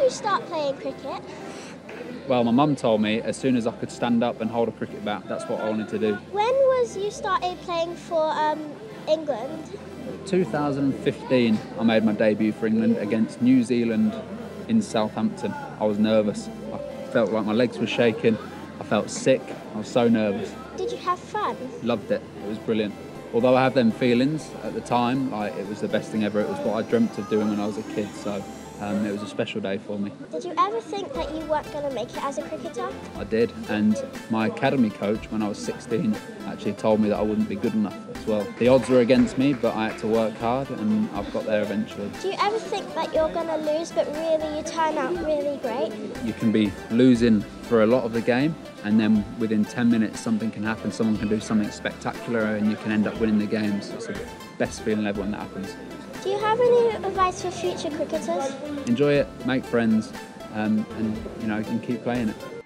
you start playing cricket? Well, my mum told me as soon as I could stand up and hold a cricket bat, that's what I wanted to do. When was you started playing for England? 2015, I made my debut for England against New Zealand in Southampton. I was nervous. I felt like my legs were shaking. I felt sick. I was so nervous. Did you have fun? Loved it. It was brilliant. Although I have them feelings at the time, like it was the best thing ever. It was what I dreamt of doing when I was a kid. So it was a special day for me. Did you ever think that you weren't going to make it as a cricketer? I did, and my academy coach when I was 16 actually told me that I wouldn't be good enough as well. The odds were against me, but I had to work hard and I've got there eventually. Do you ever think that you're going to lose, but really you turn out really great? You can be losing for a lot of the game, and then within 10 minutes something can happen, someone can do something spectacular and you can end up winning the games. It's the best feeling ever when that happens. Do you have any advice for future cricketers? Enjoy it, make friends, and you know, and keep playing it.